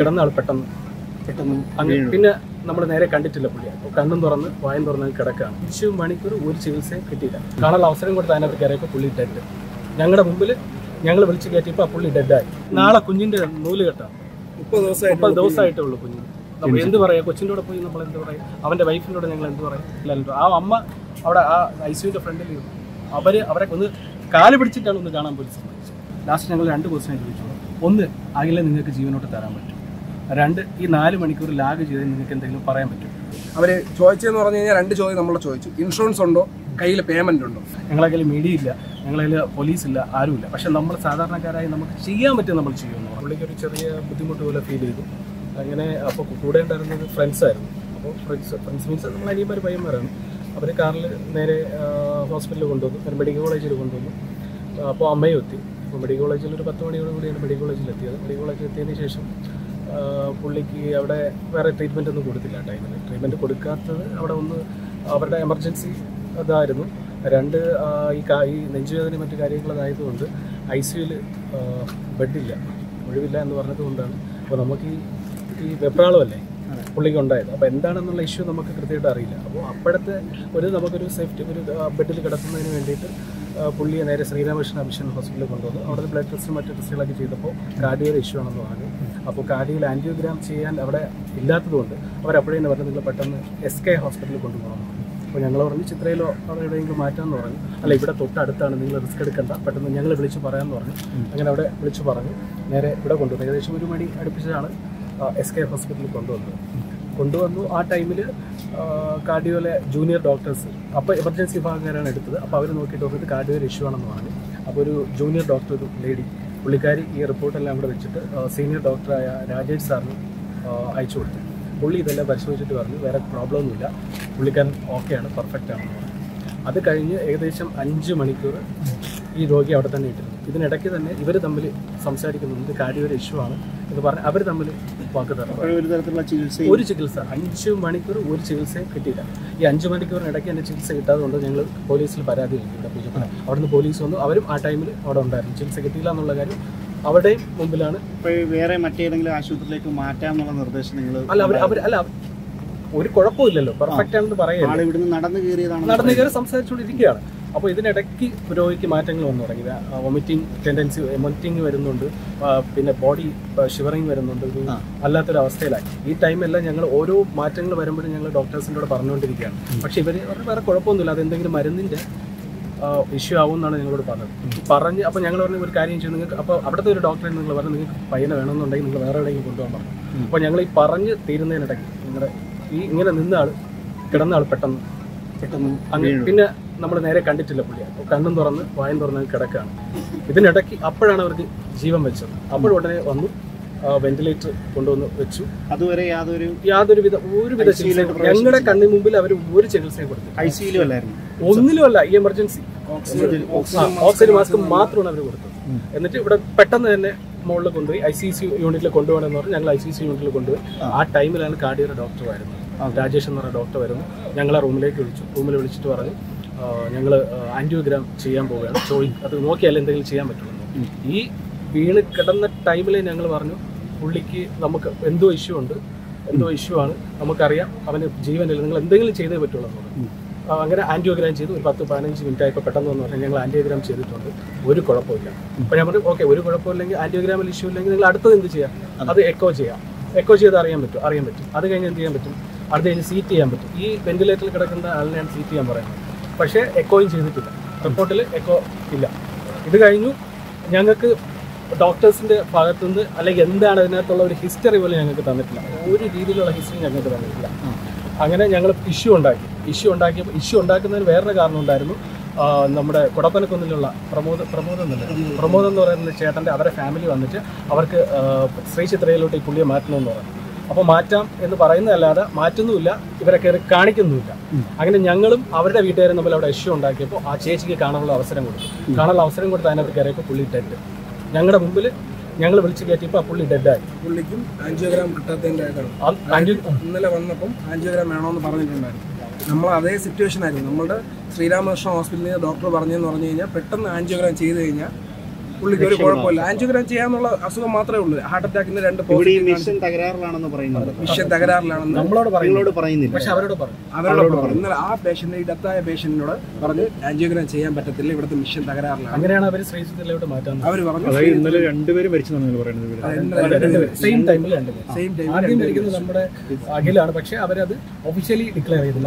കിടന്ന ആൾ പെട്ടെന്ന് പിന്നെ നമ്മൾ നേരെ കണ്ടിട്ടില്ല പുള്ളിയെ. കണ്ണും തുറന്ന് വായും തുറന്ന് കിടക്കുകയാണ്. 5 മണിക്കൂർ ഒരു ചികിത്സയും കിട്ടിയില്ല. കാണാനുള്ള അവസരം കൊടുത്ത് അതിനകത്ത് കയറിയപ്പോൾ പുള്ളി ഡെഡ്. ഞങ്ങളുടെ മുമ്പിൽ ഞങ്ങൾ വിളിച്ച് കയറ്റിയപ്പോൾ ആ പുള്ളി ഡെഡായി. നാളെ കുഞ്ഞിൻ്റെ നൂല് കെട്ടാണ്. 30 ദിവസമായിട്ടേ ഉള്ളൂ കുഞ്ഞിന്. നമ്മൾ എന്ത് പറയാം? കൊച്ചിൻ്റെ കൂടെ പോയി നമ്മൾ എന്ത് പറയും? അവൻ്റെ വൈഫിൻ്റെ കൂടെ ഞങ്ങൾ എന്ത് പറയും? ഇല്ലല്ലോ. ആ അമ്മ അവിടെ ആ ICUവിൻ്റെ ഫ്രണ്ടിൽ ഇരുന്നു. അവരെ ഒന്ന് കാല് പിടിച്ചിട്ടാണ് ഒന്ന് കാണാൻ പോലും സമ്മതിച്ചത്. ലാസ്റ്റ് ഞങ്ങൾ 2 ക്വസ്റ്റ്യൻ ചോദിച്ചു. 1, അഖിലെ നിങ്ങൾക്ക് ജീവനോട്ട് തരാൻ പറ്റും. 2, ഈ 4 മണിക്കൂർ ലാഗ് ചെയ്ത് നിങ്ങൾക്ക് എന്തെങ്കിലും പറയാൻ പറ്റും? അവർ ചോദിച്ചതെന്ന് പറഞ്ഞു കഴിഞ്ഞാൽ 2 ചോദ്യം നമ്മൾ ചോദിച്ചു. ഇൻഷുറൻസ് ഉണ്ടോ, കയ്യിൽ പേയ്മെന്റ് ഉണ്ടോ? ഞങ്ങളെ കയ്യിൽ മീഡിയ ഇല്ല, ഞങ്ങളെ കയ്യിൽ പോലീസില്ല, ആരുമില്ല. പക്ഷെ നമ്മൾ സാധാരണക്കാരായി നമുക്ക് ചെയ്യാൻ പറ്റും, നമ്മൾ ചെയ്യുന്നു. പുള്ളിക്ക് ഒരു ചെറിയ ബുദ്ധിമുട്ട് പോലെ ഫീൽ ചെയ്തു. അങ്ങനെ അപ്പോൾ കൂടെ ഉണ്ടായിരുന്നത് ഫ്രണ്ട്സായിരുന്നു. അപ്പോൾ ഫ്രണ്ട്സ് മീൻസ് നമ്മൾ അനിയന്മാർ പയ്യന്മാരാണ്. അവർ കാറിൽ നേരെ ഹോസ്പിറ്റലിൽ കൊണ്ടുവന്നു, മെഡിക്കൽ കോളേജിൽ കൊണ്ടുവന്നു. അപ്പോൾ അമ്മയും എത്തി. അപ്പോൾ മെഡിക്കൽ കോളേജിൽ ഒരു 10 മണിയോട് കൂടിയാണ് മെഡിക്കൽ കോളേജിൽ എത്തിയത്. മെഡിക്കൽ കോളേജിൽ എത്തിയതിന് ശേഷം പുള്ളിക്ക് അവിടെ വേറെ ട്രീറ്റ്മെൻ്റ് ഒന്നും കൊടുത്തില്ല. ടൈമിൽ ട്രീറ്റ്മെൻറ്റ് കൊടുക്കാത്തത് അവിടെ ഒന്ന് അവരുടെ എമർജൻസി അതായിരുന്നു. 2, ഈ നെഞ്ചുവേദന മറ്റു കാര്യങ്ങളതായതുകൊണ്ട് ICUവിൽ ബെഡില്ല, ഒഴിവില്ല എന്ന് പറഞ്ഞത് കൊണ്ടാണ്. അപ്പോൾ നമുക്ക് ഈ വെപ്രാളമല്ലേ പുള്ളിക്ക് ഉണ്ടായത്. അപ്പോൾ എന്താണെന്നുള്ള ഇഷ്യൂ നമുക്ക് കൃത്യമായിട്ട് അറിയില്ല. അപ്പോൾ അപ്പോഴത്തെ നമുക്കൊരു സേഫ്റ്റി, ഒരു ബെഡിൽ കിടത്തുന്നതിന് വേണ്ടിയിട്ട് പുള്ളിയെ നേരെ ശ്രീരാമകൃഷ്ണ മിഷൻ ഹോസ്പിറ്റലിൽ കൊണ്ടുവന്നു. അവിടെ ബ്ലഡ് ടെസ്റ്റും മറ്റു ടെസ്റ്റുകളൊക്കെ ചെയ്തപ്പോൾ കാർഡിയോയുടെ ഇഷ്യൂ ആണെന്ന് പറഞ്ഞു. അപ്പോൾ കാർഡിയോയിൽ ആൻജിയോഗ്രാം ചെയ്യാൻ അവിടെ ഇല്ലാത്തതുകൊണ്ട് അവരപ്പോഴേ പറഞ്ഞു നിങ്ങൾ പെട്ടെന്ന് SK ഹോസ്പിറ്റലിൽ കൊണ്ടുപോകണം. അപ്പോൾ ഞങ്ങൾ പറഞ്ഞു ചിത്രയിലോ അവിടെ എവിടെയെങ്കിലും മാറ്റാമെന്ന് പറഞ്ഞു. അല്ല, ഇവിടെ തൊട്ടടുത്താണ്, നിങ്ങൾ റിസ്ക് എടുക്കണ്ട, പെട്ടെന്ന് ഞങ്ങൾ വിളിച്ച് പറയാമെന്ന് പറഞ്ഞു. അങ്ങനെ അവിടെ വിളിച്ച് പറഞ്ഞു നേരെ ഇവിടെ കൊണ്ടുവന്നു. ഏകദേശം 1 മണി അടുപ്പിച്ചാണ് SK ഹോസ്പിറ്റലിൽ കൊണ്ടുവന്നു. ആ ടൈമിൽ കാർഡിയോയിലെ ജൂനിയർ ഡോക്ടേഴ്സ്, അപ്പോൾ എമർജൻസി വിഭാഗക്കാരാണ് എടുത്തത്. അപ്പോൾ അവർ നോക്കിയിട്ട് പറഞ്ഞത് കാർഡിയോയുടെ ഇഷ്യൂ ആണെന്ന് പറഞ്ഞു. അപ്പോൾ ഒരു ജൂനിയർ ഡോക്ടർ, ഒരു ലേഡി, പുള്ളിക്കാരി ഈ റിപ്പോർട്ടെല്ലാം കൂടെ വെച്ചിട്ട് സീനിയർ ഡോക്ടറായ രാജേഷ് സാറിന് അയച്ചു കൊടുത്തു. പുള്ളി ഇതെല്ലാം പരിശോധിച്ചിട്ട് പറഞ്ഞു വേറെ പ്രോബ്ലം ഒന്നുമില്ല, പുള്ളിക്കാരൻ ഓക്കെയാണ്, പെർഫെക്റ്റ് ആണെന്ന് പറഞ്ഞു. അത് കഴിഞ്ഞ് ഏകദേശം 5 മണിക്കൂർ ഈ രോഗി അവിടെ തന്നെ ഇട്ടിരുന്നു. ഇതിനിടയ്ക്ക് തന്നെ ഇവർ തമ്മിൽ സംസാരിക്കുന്നുണ്ട്, കാർഡിയോയുടെ ഇഷ്യൂ ആണ് എന്ന് പറഞ്ഞ് അവർ തമ്മിൽ വാക്ക് തരണം. ഒരു ചികിത്സ 5 മണിക്കൂർ ഒരു ചികിത്സയും കിട്ടിയില്ല. ഈ 5 മണിക്കൂറിനിടയ്ക്ക് എൻ്റെ ചികിത്സ കിട്ടാതെ കൊണ്ട് ഞങ്ങൾ പോലീസിൽ പരാതി നൽകി. ഇവിടെ പൂജപ്പന അവിടുന്ന് പോലീസ് വന്നു. അവരും ആ ടൈമിൽ അവിടെ ഉണ്ടായിരുന്നു. ചികിത്സ കിട്ടിയില്ല എന്നുള്ള കാര്യം അവിടെയും മുമ്പിലാണ്. വേറെ മറ്റേതെങ്കിലും ആശുപത്രിയിലേക്ക് മാറ്റാമെന്നുള്ള നിർദ്ദേശം നിങ്ങൾ? അല്ല, ഒരു കുഴപ്പമില്ലല്ലോ, പെർഫെക്റ്റ് ആണെന്ന് പറയുന്നത്. ഇവിടുന്ന് നടന്നു കയറി സംസാരിച്ചുകൊണ്ടിരിക്കുകയാണ്. അപ്പോൾ ഇതിനിടയ്ക്ക് രോഗിക്ക് മാറ്റങ്ങൾ വന്നു തുടങ്ങി. വൊമിറ്റിംഗ് ടെൻഡൻസി, വൊമിറ്റിംഗ് വരുന്നുണ്ട്, പിന്നെ ബോഡി ഷിവറിങ് വരുന്നുണ്ട്, ഒരു അല്ലാത്തൊരവസ്ഥയിലായി. ഈ ടൈമെല്ലാം ഞങ്ങൾ ഓരോ മാറ്റങ്ങൾ വരുമ്പോഴും ഞങ്ങൾ ഡോക്ടേഴ്സിൻ്റെ കൂടെ പറഞ്ഞുകൊണ്ടിരിക്കുകയാണ്. പക്ഷേ ഇവർ വേറെ കുഴപ്പമൊന്നുമില്ല, അതെന്തെങ്കിലും മരുന്നിൻ്റെ ഇഷ്യൂ ആവുമെന്നാണ് ഞങ്ങളോട് പറഞ്ഞ്. അപ്പോൾ ഞങ്ങൾ പറഞ്ഞ ഒരു കാര്യം ചെയ്യും, നിങ്ങൾക്ക് അപ്പോൾ അവിടുത്തെ ഒരു ഡോക്ടറെ നിങ്ങൾ പറഞ്ഞു നിങ്ങൾക്ക് പയ്യനെ വേണമെന്നുണ്ടെങ്കിൽ നിങ്ങൾ വേറെ എവിടെയെങ്കിലും കൊണ്ടുപോകാൻ പറഞ്ഞു. അപ്പോൾ ഞങ്ങൾ ഈ പറഞ്ഞ് തീരുന്നതിനിടയ്ക്ക് നിങ്ങളുടെ ഇങ്ങനെ നിന്ന ആൾ കിടന്ന ആൾ പെട്ടെന്ന് പിന്നെ നമ്മൾ നേരെ കണ്ടിട്ടില്ല പുള്ളിയെ. അപ്പോൾ കണ്ണും തുറന്ന് വായും തുറന്ന് കിടക്കുകയാണ്. ഇതിനിടയ്ക്ക് അപ്പോഴാണ് അവർക്ക് ജീവൻ വെച്ചത്. അപ്പോഴുടനെ വന്നു വെന്റിലേറ്റർ കൊണ്ടുവന്ന് വെച്ചു. അതുവരെ യാതൊരുവിധ ചികിത്സ ഞങ്ങളുടെ കണ്ണിന് മുമ്പിൽ അവർ ഒരു ചികിത്സയും കൊടുത്തു. ഒന്നിലുമല്ല, ഈ എമർജൻസി ഓക്സിജൻ മാസ്ക് മാത്രമാണ് അവർ കൊടുത്തത്. എന്നിട്ട് ഇവിടെ പെട്ടെന്ന് തന്നെ മുകളിൽ കൊണ്ടുപോയി ICU യൂണിറ്റിൽ കൊണ്ടുപോകണമെന്ന് പറഞ്ഞ് ഞങ്ങൾ ICU യൂണിറ്റിൽ കൊണ്ടുപോയി. ആ ടൈമിലാണ് കാർഡിയോയുടെ ഡോക്ടർ വരുന്നത്, രാജേഷ് എന്ന് പറഞ്ഞ ഡോക്ടർ വരുന്നു. ഞങ്ങളെ റൂമിലേക്ക് വിളിച്ചു. റൂമിൽ വിളിച്ചിട്ട് പറഞ്ഞു ഞങ്ങൾ ആൻജിയോഗ്രാം ചെയ്യാൻ പോവുകയാണ്, അത് നോക്കിയാൽ എന്തെങ്കിലും ചെയ്യാൻ പറ്റുള്ളൂ. ഈ വീണ് കിടന്ന ടൈമിൽ ഞങ്ങൾ പറഞ്ഞു പുള്ളിക്ക് നമുക്ക് എന്തോ ഇഷ്യൂ ആണ്, നമുക്കറിയാം, അവന് ജീവനില്ല, നിങ്ങൾ എന്തെങ്കിലും ചെയ്തേ പറ്റുള്ളൂ എന്ന് പറഞ്ഞു. അങ്ങനെ ആൻജിയോഗ്രാം ചെയ്തു. ഒരു 10-15 മിനിറ്റ് ആയപ്പോൾ പെട്ടെന്ന് വന്നു പറഞ്ഞാൽ ഞങ്ങൾ ആൻജിയോഗ്രാം ചെയ്തിട്ടുണ്ട്, ഒരു കുഴപ്പമില്ല. അപ്പോൾ ഞാൻ പറഞ്ഞു ഓക്കെ, ഒരു കുഴപ്പമില്ലെങ്കിൽ ആൻജിയോഗ്രാമിൽ ഇഷ്യൂ ഇല്ലെങ്കിൽ നിങ്ങൾ അടുത്തത് എന്ത് ചെയ്യാം? അത് എക്കോ ചെയ്ത് അറിയാൻ പറ്റും. അത് കഴിഞ്ഞ് എന്ത് ചെയ്യാൻ പറ്റും? അടുത്ത് കഴിഞ്ഞ് സീറ്റ് ചെയ്യാൻ പറ്റും. ഈ വെന്റിലേറ്ററിൽ കിടക്കുന്ന ആളിനെയാണ് സീറ്റ് ചെയ്യാൻ പറയുന്നത്. പക്ഷേ എക്കോയും ചെയ്തിട്ടില്ല, റിപ്പോർട്ടിൽ എക്കോ ഇല്ല. ഇത് കഴിഞ്ഞു. ഞങ്ങൾക്ക് ഡോക്ടേഴ്സിൻ്റെ ഭാഗത്തുനിന്ന് അല്ലെങ്കിൽ എന്താണ് അതിനകത്തുള്ള ഒരു ഹിസ്റ്ററി പോലും ഞങ്ങൾക്ക് തന്നിട്ടില്ല. ഒരു രീതിയിലുള്ള ഹിസ്റ്ററി ഞങ്ങൾക്ക് തന്നിട്ടില്ല. അങ്ങനെ ഞങ്ങൾ ഇഷ്യൂ ഉണ്ടാക്കിയപ്പോൾ ഇഷ്യൂ ഉണ്ടാക്കുന്നതിന് വേറൊരു കാരണം ഉണ്ടായിരുന്നു. നമ്മുടെ കുടപ്പനക്കുന്നിലുള്ള പ്രമോദ് എന്ന് പറയുന്ന ചേട്ടൻ്റെ അവരുടെ ഫാമിലി വന്നിട്ട് അവർക്ക് ശ്രീ ചിത്രയിലോട്ട് ഈ പുള്ളിയെ മാറ്റണമെന്ന് പറഞ്ഞു. അപ്പോൾ മാറ്റാം എന്ന് പറയുന്നതല്ലാതെ മാറ്റുന്നുമില്ല, ഇവരെ കയറി കാണിക്കുന്നുമില്ല. അങ്ങനെ ഞങ്ങളും അവരുടെ വീട്ടുകാരും തമ്മിൽ അവിടെ ഇഷ്യൂ ഉണ്ടാക്കിയപ്പോൾ ആ ചേച്ചിക്ക് കാണാനുള്ള അവസരം കൊടുത്തു. അതിനകത്ത് കയറിയപ്പോൾ പുള്ളി ഡെഡ്. ഞങ്ങളുടെ മുമ്പിൽ ഞങ്ങൾ വിളിച്ച് കയറ്റിയപ്പോൾ ആ പുള്ളി ഡെഡായി. പുള്ളിക്കും ആൻജിയോഗ്രാം കിട്ടാത്തതിൻ്റെ ഇന്നലെ വന്നപ്പം ആൻജിയോഗ്രാം വേണമെന്ന് പറഞ്ഞിട്ടുണ്ടായിരുന്നു. നമ്മൾ അതേ സിറ്റുവേഷൻ ആയിരുന്നു. നമ്മുടെ ശ്രീരാമകൃഷ്ണ ഹോസ്പിറ്റലിൽ നിന്ന് ഡോക്ടർ പറഞ്ഞതെന്ന് പറഞ്ഞു കഴിഞ്ഞാൽ പെട്ടെന്ന് ആൻജിയോഗ്രാം ചെയ്ത് കഴിഞ്ഞാൽ പുള്ളിക്ക് ഒരു കുഴപ്പമില്ല. ആൻജിയോഗ്രാം ചെയ്യാന്നുള്ള അസുഖം മാത്രമേ ഉള്ളൂ. ഹാർട്ട് അറ്റാക്കിന് 2 മിഷൻ തകരാറിലാണെന്ന് പറയുന്നത്. മിഷൻ തകരാറിലാണെന്ന് നമ്മളോട് പറയുന്നില്ല, പക്ഷെ അവരോട് പറഞ്ഞു. ഇന്നലെ ആ പേഷ്യന്റ്, ഈ ഡെത്തായ പേഷ്യന്റിനോട് പറഞ്ഞ് ആൻജിയോഗ്രാം ചെയ്യാൻ പറ്റത്തില്ല, ഇവിടുത്തെ മിഷൻ തകരാറിലാണ്. അങ്ങനെയാണ് അവർ ശ്രീചിത്രയിലോട്ട് മാറ്റാൻ. അവർ പറഞ്ഞു ഇന്നലെ 2 പേര് മരിച്ചെന്നാണ് പറയുന്നത്. സെയിം ടൈമിൽ ആദ്യം മരിക്കുന്നത് നമ്മുടെ അഖിലാണ്. പക്ഷെ അവരത് ഒഫീഷ്യലി ഡിക്ലെയർ ചെയ്തില്ല.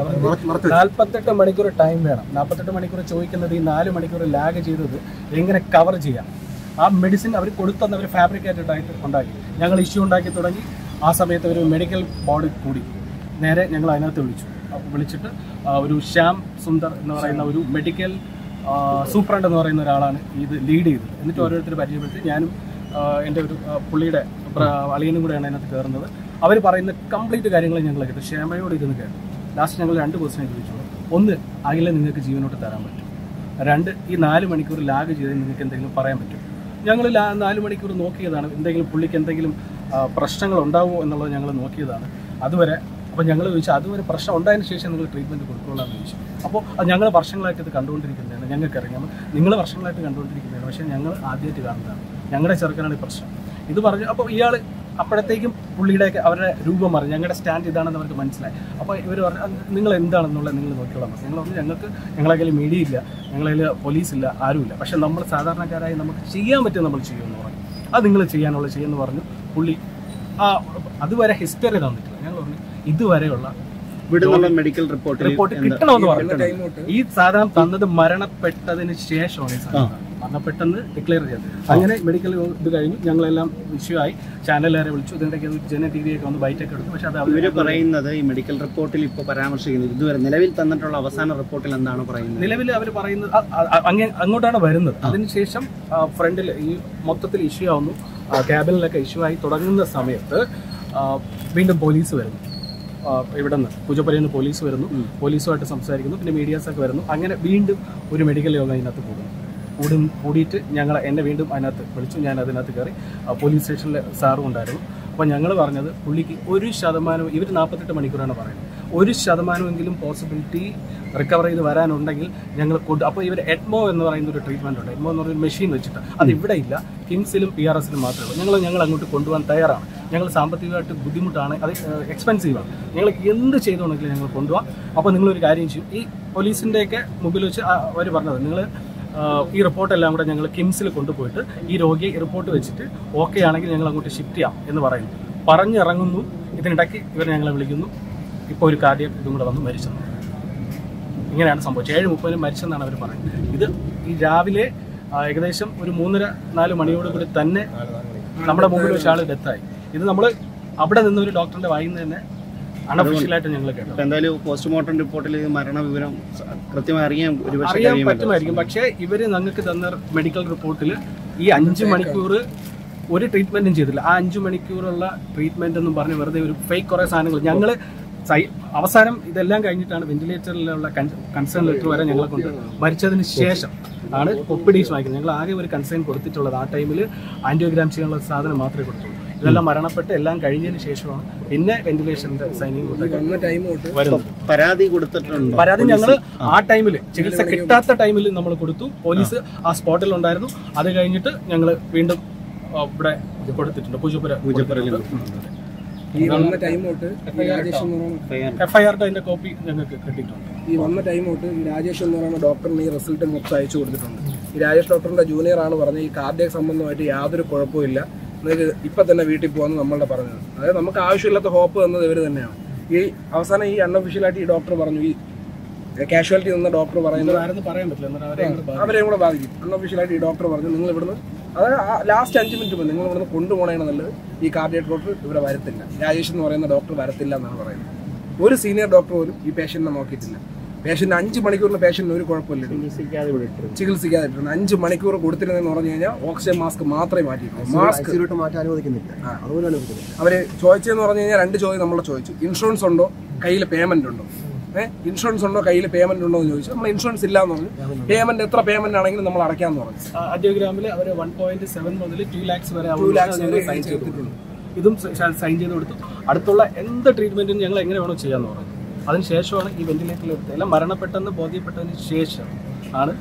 48 മണിക്കൂർ ടൈം വേണം. 48 മണിക്കൂർ ചോദിക്കുന്നത് ഈ 4 മണിക്കൂർ ലാഗ് ചെയ്തത് എങ്ങനെ കവർ ചെയ്യാം. ആ മെഡിസിൻ അവർ കൊടുത്തന്ന് അവർ ഫാബ്രിക്കേറ്റഡ് ആയിട്ട് ഉണ്ടാക്കി. ഞങ്ങൾ ഇഷ്യൂ ഉണ്ടാക്കി തുടങ്ങി. ആ സമയത്ത് ഒരു മെഡിക്കൽ ബോർഡ് കൂടി നേരെ ഞങ്ങൾ അതിനകത്ത് വിളിച്ചിട്ട് ഒരു ശ്യാം സുന്ദർ എന്ന് പറയുന്ന ഒരു മെഡിക്കൽ സൂപ്രണ്ട് എന്ന് പറയുന്ന ഒരാളാണ് ഇത് ലീഡ് ചെയ്തത്. എന്നിട്ട് ഓരോരുത്തർ പരിചയപ്പെടുത്തി ഞാനും എൻ്റെ ഒരു പുള്ളിയുടെ അളിയനും കൂടെയാണ് അതിനകത്ത് കയറുന്നത്. അവർ പറയുന്ന കംപ്ലീറ്റ് കാര്യങ്ങൾ ഞങ്ങൾ കേട്ടു. ക്ഷമയോട് ഇരുന്ന് കേട്ടു. ലാസ്റ്റ് ഞങ്ങൾ 2 ക്വസ്റ്റ്യൻ ചോദിച്ചു. 1, അഖിലെ നിങ്ങൾക്ക് ജീവനോട്ട് തരാൻ പറ്റും. 2, ഈ 4 മണിക്കൂർ ലാഗ് ചെയ്ത് നിങ്ങൾക്ക് എന്തെങ്കിലും പറയാൻ പറ്റും. ഞങ്ങൾ 4 മണിക്കൂർ നോക്കിയതാണ്. എന്തെങ്കിലും പുള്ളിക്ക് എന്തെങ്കിലും പ്രശ്നങ്ങൾ ഉണ്ടാവുമോ എന്നുള്ളത് ഞങ്ങൾ നോക്കിയതാണ്. അതുവരെ അപ്പോൾ ഞങ്ങൾ ചോദിച്ചു, അതുവരെ പ്രശ്നം ഉണ്ടായതിന് ശേഷം നിങ്ങൾ ട്രീറ്റ്മെൻറ്റ് കൊടുക്കുള്ളാന്ന് ചോദിച്ചു. അപ്പോൾ ഞങ്ങൾ വർഷങ്ങളായിട്ട് ഇത് കണ്ടുകൊണ്ടിരിക്കുന്നതാണ്. ഞങ്ങൾക്കറിയാം നിങ്ങൾ വർഷങ്ങളായിട്ട് കണ്ടുകൊണ്ടിരിക്കുന്നതാണ്. പക്ഷേ ഞങ്ങൾ ആദ്യമായിട്ട് കാണുന്നതാണ്. ഞങ്ങളുടെ ചെറുക്കനാണ് ഈ പ്രശ്നം ഇത് പറഞ്ഞു. അപ്പോൾ ഇയാൾ അപ്പോഴത്തേക്കും പുള്ളിയുടെയൊക്കെ അവരുടെ രൂപം മാറി. ഞങ്ങളുടെ സ്റ്റാൻഡ് ഇതാണെന്ന് അവർക്ക് മനസ്സിലായി. അപ്പോൾ ഇവർ പറഞ്ഞു, നിങ്ങൾ എന്താണെന്നുള്ളത് നിങ്ങൾ നോക്കിയുള്ള മതി. ഞങ്ങൾ പറഞ്ഞു, ഞങ്ങളുടെ കയ്യിൽ മീഡിയ ഇല്ല, ഞങ്ങളുടെ കയ്യിൽ പോലീസില്ല, ആരുമില്ല. പക്ഷേ നമ്മൾ സാധാരണക്കാരായി നമുക്ക് ചെയ്യാൻ പറ്റും, നമ്മൾ ചെയ്യുമെന്ന് പറഞ്ഞു. അത് നിങ്ങൾ ചെയ്യാനുള്ള ചെയ്യുമെന്ന് പറഞ്ഞു. പുള്ളി അതുവരെ ഹിസ്റ്ററി തന്നിട്ടില്ല. ഞങ്ങൾ പറഞ്ഞു ഇതുവരെയുള്ള മെഡിക്കൽ റിപ്പോർട്ട് കിട്ടണമെന്ന് പറഞ്ഞു. ഈ സാധനം തന്നത് മരണപ്പെട്ടതിന് ശേഷമാണ്. ഈ സാധനം മരണപ്പെട്ടെന്ന് ഡിക്ലെയർ ചെയ്തത്. അങ്ങനെ മെഡിക്കൽ ഇത് കഴിഞ്ഞു. ഞങ്ങളെല്ലാം ഇഷ്യൂ ആയി. ചാനലുകാരെ വിളിച്ചു. ഇതിനിടയ്ക്ക് ജന ടി വിയൊക്കെ വന്ന് ബൈറ്റൊക്കെ എടുത്തു. പക്ഷെ അത് അവർ പറയുന്നത് ഈ മെഡിക്കൽ റിപ്പോർട്ടിൽ ഇപ്പോൾ പരാമർശിക്കുന്നത് ഇതുവരെ നിലവിൽ തന്നിട്ടുള്ള അവസാന റിപ്പോർട്ടിൽ എന്താണ് പറയുന്നത്? നിലവിൽ അവർ പറയുന്നത് അങ്ങോട്ടാണ് വരുന്നത്. അതിനുശേഷം ഫ്രണ്ടിൽ ഈ മൊത്തത്തിൽ ഇഷ്യൂ ആവുന്നു. ക്യാബിനിലൊക്കെ ഇഷ്യൂ ആയി തുടങ്ങുന്ന സമയത്ത് വീണ്ടും പോലീസ് വരുന്നു. ഇവിടെ നിന്ന് പൂജപ്പുരയിൽ നിന്ന് പോലീസ് വരുന്നു. പോലീസുമായിട്ട് സംസാരിക്കുന്നു. പിന്നെ മീഡിയാസൊക്കെ വരുന്നു. അങ്ങനെ വീണ്ടും ഒരു മെഡിക്കൽ യോഗം അതിനകത്ത് കൂടിയിട്ട് എന്നെ വീണ്ടും അതിനകത്ത് വിളിച്ചു. ഞാൻ അതിനകത്ത് കയറി. പോലീസ് സ്റ്റേഷനിലെ സാറും ഉണ്ടായിരുന്നു. അപ്പോൾ ഞങ്ങൾ പറഞ്ഞത് പുള്ളിക്ക് 1% ഇവർ 48 മണിക്കൂറാണ് പറയുന്നത്. 1% പോസിബിലിറ്റി റിക്കവർ ചെയ്ത് വരാനുണ്ടെങ്കിൽ ഞങ്ങൾ അപ്പോൾ ഇവർ എഡ്മോ എന്ന് പറയുന്ന ഒരു ട്രീറ്റ്മെൻറ്റ് ഉണ്ട്. എഡ്മോ എന്ന് പറയുന്ന മെഷീൻ വെച്ചിട്ട് അത് ഇവിടെ ഇല്ല. കിംസിലും PRSലും മാത്രമേ ഉള്ളൂ. ഞങ്ങൾ അങ്ങോട്ട് കൊണ്ടുപോകാൻ തയ്യാറാണ്. ഞങ്ങൾ സാമ്പത്തികമായിട്ട് ബുദ്ധിമുട്ടാണ്, അത് എക്സ്പെൻസീവാണ്. ഞങ്ങൾ എന്ത് ചെയ്തോണെങ്കിലും ഞങ്ങൾ കൊണ്ടുപോകാം. അപ്പോൾ നിങ്ങളൊരു കാര്യം ചെയ്യും. ഈ പോലീസിൻ്റെയൊക്കെ മുമ്പിൽ വെച്ച് അവർ പറഞ്ഞത്, നിങ്ങൾ ഈ റിപ്പോർട്ടെല്ലാം കൂടെ ഞങ്ങൾ കിംസിൽ കൊണ്ടുപോയിട്ട് ഈ രോഗിയെ റിപ്പോർട്ട് വെച്ചിട്ട് ഓക്കെ ആണെങ്കിൽ ഞങ്ങൾ അങ്ങോട്ട് ഷിഫ്റ്റ് ചെയ്യാം എന്ന് പറയുന്നു. പറഞ്ഞിറങ്ങുന്നു. ഇതിനിടയ്ക്ക് ഇവർ ഞങ്ങളെ വിളിക്കുന്നു. ഇപ്പോൾ ഒരു കാർഡിയക് ഇതും കൂടെ വന്ന് മരിച്ചെന്ന്. ഇങ്ങനെയാണ് സംഭവിച്ചത്. 7:30 മരിച്ചെന്നാണ് അവർ പറയുന്നത്. ഇത് ഈ രാവിലെ ഏകദേശം ഒരു 3-4 മണിയോടുകൂടി തന്നെ നമ്മുടെ മുമ്പിൽ വെച്ച ആൾ ഡെത്തായി. ഇത് നമ്മൾ അവിടെ നിന്ന് ഒരു ഡോക്ടറിന്റെ വായിൽ നിന്ന് തന്നെ അൺഒഫീഷ്യലായിട്ട് ഞങ്ങൾ കേട്ടു. എന്തായാലും പോസ്റ്റ്മോർട്ടം റിപ്പോർട്ടിൽ മരണവിവരം കൃത്യമായി അറിയാൻ പറ്റുമായിരിക്കും. പക്ഷേ ഇവര് ഞങ്ങൾക്ക് തന്ന മെഡിക്കൽ റിപ്പോർട്ടിൽ ഈ 5 മണിക്കൂർ ഒരു ട്രീറ്റ്മെന്റും ചെയ്തില്ല. ആ 5 മണിക്കൂറുള്ള ട്രീറ്റ്മെന്റ് എന്നും പറഞ്ഞ് വെറുതെ ഒരു ഫേക്ക് കുറേ സാധനങ്ങൾ ഞങ്ങൾ അവസാനം ഇതെല്ലാം കഴിഞ്ഞിട്ടാണ് വെന്റിലേറ്ററിലുള്ള കൺസേൺ ലെറ്റർ വരെ ഞങ്ങളെ കൊണ്ട് മരിച്ചതിന് ശേഷം ആണ് ഒപ്പിഡീസ് വാങ്ങിക്കുന്നത്. ഞങ്ങൾ ആകെ ഒരു കൺസേൺ കൊടുത്തിട്ടുള്ളത് ആ ടൈമിൽ ആൻറ്റിയോഗ്രാം ചെയ്യാനുള്ള സാധനം മാത്രമേ കൊടുത്തുള്ളൂ. ഇതെല്ലാം മരണപ്പെട്ട് എല്ലാം കഴിഞ്ഞതിന് ശേഷമാണ് പിന്നെ വെന്റിലേഷന്റെ സൈനിങ് വരുന്നത്. പരാതി ഞങ്ങൾ ആ ടൈമിൽ ചികിത്സ കിട്ടാത്ത ടൈമിൽ നമ്മൾ കൊടുത്തു. പോലീസ് ആ സ്പോട്ടിൽ ഉണ്ടായിരുന്നു. അത് കഴിഞ്ഞിട്ട് ഞങ്ങൾ വീണ്ടും ഇവിടെ കൊടുത്തിട്ടുണ്ട്. പൂജപ്പുര ഈ വന്ന ടൈം തൊട്ട് FIR അതിന്റെ കോപ്പി ഞങ്ങൾക്ക് കിട്ടിയിട്ടുണ്ട്. ഈ വന്ന ടൈം തൊട്ട് ഈ രാജേഷ് എന്ന് പറയുന്ന ഡോക്ടറിന് ഈ റിസൾട്ട് മൊത്തം അയച്ചു കൊടുത്തിട്ടുണ്ട്. ഈ രാജേഷ് ഡോക്ടറിന്റെ ജൂനിയർ ആണ് പറഞ്ഞത് ഈ കാർഡിയക് സംബന്ധമായിട്ട് യാതൊരു കുഴപ്പമില്ല, നിങ്ങൾക്ക് ഇപ്പം തന്നെ വീട്ടിൽ പോകാമെന്ന് നമ്മളുടെ പറഞ്ഞത്. അതായത് നമുക്ക് ആവശ്യമില്ലാത്ത ഹോപ്പ് തന്നത് ഇവർ തന്നെയാണ്. ഈ അവസാനം ഈ അൺഒഫീഷ്യലായിട്ട് ഈ ഡോക്ടർ പറഞ്ഞു, ഈ കാഷ്വാലിറ്റി നിന്ന ഡോക്ടർ പറയുന്നത് പറയാൻ പറ്റില്ല, അവരെയും കൂടെ ബാധിക്കും. അൺഒഫീഷ്യലായിട്ട് ഈ ഡോക്ടർ പറഞ്ഞു നിങ്ങൾ ഇവിടുന്ന് അതായത് ലാസ്റ്റ് 5 മിനിറ്റ് മുമ്പ് നിങ്ങൾ ഇവിടുന്ന് കൊണ്ടുപോകണേണ് നല്ലത്. ഈ കാർഡിയക് ഡോക്ടർ ഇവിടെ വരത്തില്ല, രാജേഷ് എന്ന് പറയുന്ന ഡോക്ടർ വരത്തില്ല എന്നാണ് പറയുന്നത്. ഒരു സീനിയർ ഡോക്ടർ പോലും ഈ പേഷ്യന്റിനെ നോക്കിയിട്ടില്ല. പേഷ്യന്റ് 5 മണിക്കൂറിന് പേഷ്യന്റിന് ഒരു കുഴപ്പമില്ല, ചികിത്സിക്കാതെ 5 മണിക്കൂർ കൊടുത്തിരുന്നെന്ന് പറഞ്ഞു കഴിഞ്ഞാൽ ഓക്സിജൻ മാസ്ക് മാത്രമേ മാറ്റിയിട്ടുള്ളൂ. മാസ്ക് മാറ്റാൻ അനുവദിക്കുന്നില്ല. അവര് ചോദിച്ചതെന്ന് പറഞ്ഞു കഴിഞ്ഞാൽ 2 ചോദ്യം നമ്മളെ ചോദിച്ചു. ഇൻഷുറൻസ് ഉണ്ടോ, കയ്യിൽ പേയ്മെന്റ് ഉണ്ടോ? ഇൻഷുറൻസ് ഉണ്ടോ, കയ്യിൽ പേയ്മെന്റ് ഉണ്ടോ എന്ന് ചോദിച്ചു. നമ്മൾ ഇൻഷുറൻസ് ഇല്ല എന്ന് പറഞ്ഞു. പേയ്മെന്റ് എത്ര പേയ്മെന്റ് ആണെങ്കിലും നമ്മൾ അടയ്ക്കാന്ന് പറഞ്ഞു. ആൻറ്റിയോഗ്രാമിൽ അവർ 1.7 മുതൽ 2 lakhs വരെ സൈൻ ചെയ്തിട്ടുണ്ട്. ഇതും സൈൻ ചെയ്ത് കൊടുത്തു. അടുത്തുള്ള എന്ത് ട്രീറ്റ്മെന്റും ഞങ്ങൾ എങ്ങനെ വേണോ ചെയ്യാന്ന് പറഞ്ഞു. അതിനുശേഷമാണ് ഈ വെന്റിലേറ്ററിൽ എടുത്തത്. എല്ലാം മരണപ്പെട്ടെന്ന് ബോധ്യപ്പെട്ടതിന് ശേഷം ആണ്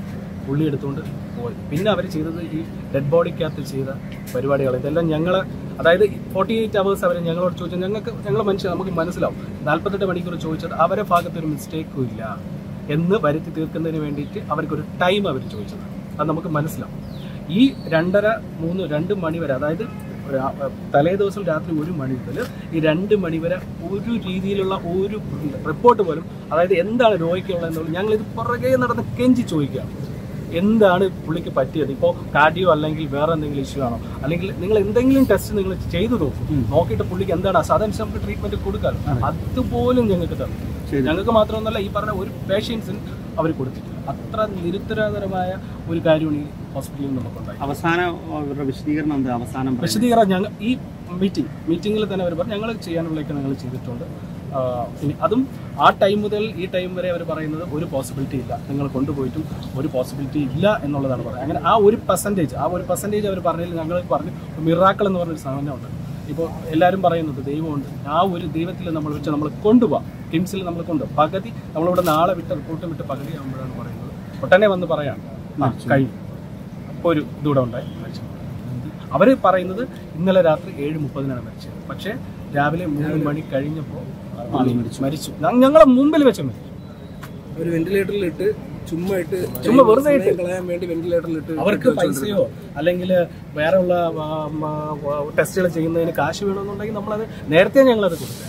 പുള്ളി എടുത്തുകൊണ്ട് പോയി. പിന്നെ അവർ ചെയ്തത് ഈ ഡെഡ് ബോഡിക്കകത്ത് ചെയ്ത പരിപാടികൾ ഇതെല്ലാം ഞങ്ങൾ, അതായത് 48 hours അവർ ഞങ്ങളോട് ചോദിച്ചാൽ ഞങ്ങൾ മനുഷ്യർ നമുക്ക് മനസ്സിലാവും. 48 മണിക്കൂർ ചോദിച്ചത് അവരുടെ ഭാഗത്തൊരു മിസ്റ്റേക്കും ഇല്ല എന്ന് വരുത്തി തീർക്കുന്നതിന് വേണ്ടിയിട്ട് അവർക്കൊരു ടൈം അവർ ചോദിച്ചത്. അത് നമുക്ക് മനസ്സിലാവും. ഈ 2:30-3 മണി വരെ, അതായത് തലേ ദിവസം രാത്രി 1 മണി മുതൽ ഈ 2 മണി വരെ ഒരു രീതിയിലുള്ള ഒരു റിപ്പോർട്ട് പോലും, അതായത് എന്താണ് രോഗിക്കുള്ളതെന്നുള്ളത് ഞങ്ങളിത് പുറകെ നടന്ന് കെഞ്ചി ചോദിക്കുകയാണ്. എന്താണ് പുള്ളിക്ക് പറ്റിയത്? ഇപ്പോൾ കാർഡിയോ അല്ലെങ്കിൽ വേറെ എന്തെങ്കിലും ഇഷ്യൂ ആണോ, അല്ലെങ്കിൽ നിങ്ങൾ എന്തെങ്കിലും ടെസ്റ്റ് നിങ്ങൾ ചെയ്തു നോക്കിയിട്ട് പുള്ളിക്ക് എന്താണ് അതനുസരിച്ച് നമുക്ക് ട്രീറ്റ്മെന്റ് കൊടുക്കാം. അതുപോലും ഞങ്ങൾക്ക് തന്നു. ഞങ്ങൾക്ക് മാത്രമൊന്നുമല്ല, ഈ പറഞ്ഞ ഒരു പേഷ്യൻസിന് അവർ കൊടുത്തിട്ടില്ല. അത്ര നിരുത്തരകരമായ ഒരു കാര്യമാണ് ഈ ഹോസ്പിറ്റലിൽ നമുക്കുണ്ടായി. വിശദീകരണം ഞങ്ങൾ ഈ മീറ്റിങ്ങിൽ തന്നെ അവർ പറഞ്ഞു ഞങ്ങൾ ചെയ്യാനുള്ളതൊക്കെ ഞങ്ങൾ ചെയ്തിട്ടുണ്ട്. ഇനി അതും ആ ടൈം മുതൽ ഈ ടൈം വരെ അവർ പറയുന്നത് ഒരു പോസിബിലിറ്റി ഇല്ല, നിങ്ങൾ കൊണ്ടുപോയിട്ടും ഒരു പോസിബിലിറ്റി ഇല്ല എന്നുള്ളതാണ് പറയുന്നത്. അങ്ങനെ ആ ഒരു പെർസെൻറ്റേജ് അവർ പറഞ്ഞതിൽ ഞങ്ങൾ പറഞ്ഞു മിറാക്കിൾ എന്ന് പറഞ്ഞൊരു സാധനമുണ്ട്. ഇപ്പോൾ എല്ലാവരും പറയുന്നത് ദൈവമുണ്ട്. ആ ഒരു ദൈവത്തിൽ നമ്മൾ വെച്ച് നമ്മൾ കൊണ്ടുപോകാം. കിംസിൽ നമ്മൾ കൊണ്ടുപോകും. പകുതി നമ്മളിവിടെ നാളെ റിപ്പോർട്ട് വിട്ട് പകുതി ആകുമ്പോഴാണ് പറയുന്നത്. ഒട്ടനെ വന്ന് പറയാണ് കഴിഞ്ഞു ഒരു ഇതൂടെ ഉണ്ടായി മരിച്ചു. അവർ പറയുന്നത് ഇന്നലെ രാത്രി 7:30 മരിച്ചത്. പക്ഷേ രാവിലെ 3 മണി കഴിഞ്ഞപ്പോൾ മരിച്ചു. ഞങ്ങളെ മുമ്പിൽ വെച്ച് മരിച്ചു. ഒരു വെന്റിലേറ്ററിലിട്ട് ചുമ്മാ വെറുതെ കളയാൻ വേണ്ടി വെന്റിലേറ്ററിലിട്ട് അവർക്ക് പൈസയോ അല്ലെങ്കിൽ വേറെ ഉള്ള ടെസ്റ്റുകൾ ചെയ്യുന്നതിന് കാശ് വേണമെന്നുണ്ടെങ്കിൽ നമ്മളത് നേരത്തെ ഞങ്ങളത് കൊടുക്കുക.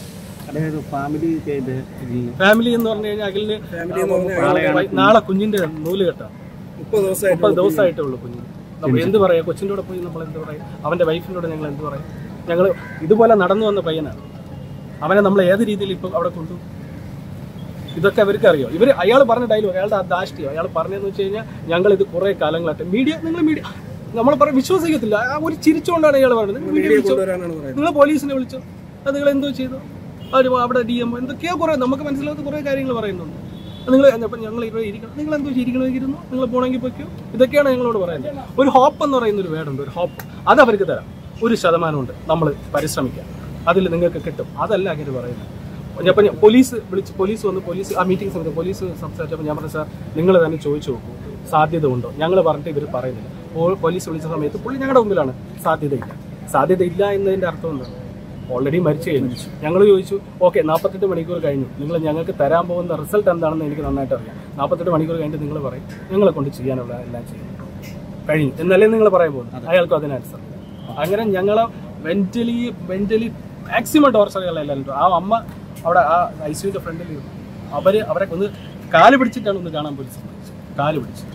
ഫാമിലി എന്ന് പറഞ്ഞു കഴിഞ്ഞാൽ അഖിലിന് നാളെ കുഞ്ഞിന്റെ നൂല് കെട്ടാം. 30 ദിവസമായിട്ടേ ഉള്ളൂ കുഞ്ഞിന്. നമ്മൾ എന്ത് പറയാ? കൊച്ചിൻ്റെ കൂടെ പോയി നമ്മൾ എന്ത് പറയാം? അവന്റെ വൈഫിൻ്റെ കൂടെ ഞങ്ങൾ എന്ത് പറയാം? ഞങ്ങൾ ഇതുപോലെ നടന്നു വന്ന പയ്യനാണ്. അവനെ നമ്മൾ ഏത് രീതിയിൽ ഇപ്പം അവിടെ കൊണ്ടു, ഇതൊക്കെ അവർക്ക് അറിയോ? അയാൾ പറഞ്ഞ ഡയലോഗ്, അയാളുടെ ധാഷ്ട്യം അയാൾ പറഞ്ഞതെന്ന് വെച്ച് കഴിഞ്ഞാൽ ഞങ്ങൾ ഇത് കുറെ കാലങ്ങളായിട്ട് മീഡിയ നമ്മൾ പറയാൻ വിശ്വസിക്കത്തില്ല. ഒരു ചിരിച്ചുകൊണ്ടാണ് അയാൾ പറയുന്നത്. നിങ്ങൾ പോലീസിനെ വിളിച്ചോ, അത് നിങ്ങൾ എന്തോ ചെയ്തു, അവിടെ DM എന്തൊക്കെയോ കുറെ നമുക്ക് മനസ്സിലാത്ത കുറെ കാര്യങ്ങൾ പറയുന്നുണ്ട്. നിങ്ങൾ അപ്പം ഞങ്ങൾ ഇവിടെ ഇരിക്കണം, നിങ്ങൾ എന്തോ ഇരിക്കണമെങ്കിരുന്നു, നിങ്ങൾ പോകണമെങ്കിൽ പൊയ്ക്കോ. ഇതൊക്കെയാണ് ഞങ്ങളോട് പറയുന്നത്. ഒരു ഹോപ്പ് എന്ന് പറയുന്ന ഒരു വേർഡുണ്ട്, ഒരു ഹോപ്പ്. അത് അവർക്ക് തരാം. 1% ഉണ്ട്, നമ്മൾ പരിശ്രമിക്കാം, അതിൽ നിങ്ങൾക്ക് കിട്ടും. അതല്ല അങ്ങനെ പറയുന്നത്. അപ്പം പോലീസ് വന്ന് ആ മീറ്റിംഗ് സമയത്ത് പോലീസ് സംസാരിച്ചപ്പോൾ ഞാൻ പറഞ്ഞു, സാർ നിങ്ങൾ തന്നെ ചോദിച്ചു നോക്കൂ സാധ്യത ഉണ്ടോ. ഞങ്ങൾ പറഞ്ഞിട്ട് ഇവർ പറയുന്നില്ല. പോലീസ് വിളിച്ച സമയത്ത് പുള്ളി ഞങ്ങളുടെ മുമ്പിലാണ് സാധ്യതയില്ല എന്നതിൻ്റെ അർത്ഥം എന്താണ്? ഓൾറെഡി മരിച്ചു കഴിഞ്ഞു. ഞങ്ങൾ ചോദിച്ചു, ഓക്കെ 48 മണിക്കൂർ കഴിഞ്ഞു, നിങ്ങൾ ഞങ്ങൾക്ക് തരാൻ പോകുന്ന റിസൾട്ട് എന്താണെന്ന് എനിക്ക് നന്നായിട്ട് അറിയാം. 48 മണിക്കൂർ കഴിഞ്ഞിട്ട് നിങ്ങൾ പറയും ഞങ്ങളെ കൊണ്ട് ചെയ്യാനുള്ള എല്ലാം ചെയ്യും കഴിഞ്ഞു എന്നല്ലേ നിങ്ങൾ പറയാൻ പോകുന്നത്. അയാൾക്കും അതിനനുസരിച്ച് അങ്ങനെ ഞങ്ങളെ മെന്റലി മാക്സിമം ടോർച്ചറുകളെല്ലാം. ആ അമ്മ അവിടെ ആ ICUവിന്റെ ഫ്രണ്ടിൽ അവരെ ഒന്ന് കാല് പിടിച്ചിട്ടാണ് ഒന്ന് കാണാൻ പോലീസ് സമ്മതിച്ചത്. കാല് പിടിച്ച്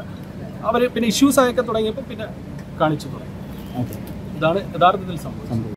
പിന്നെ ഇഷ്യൂസ് ആയൊക്കെ തുടങ്ങിയപ്പോൾ പിന്നെ കാണിച്ചു തുടങ്ങി. ഇതാണ് യഥാർത്ഥത്തിൽ സംഭവിച്ചത്.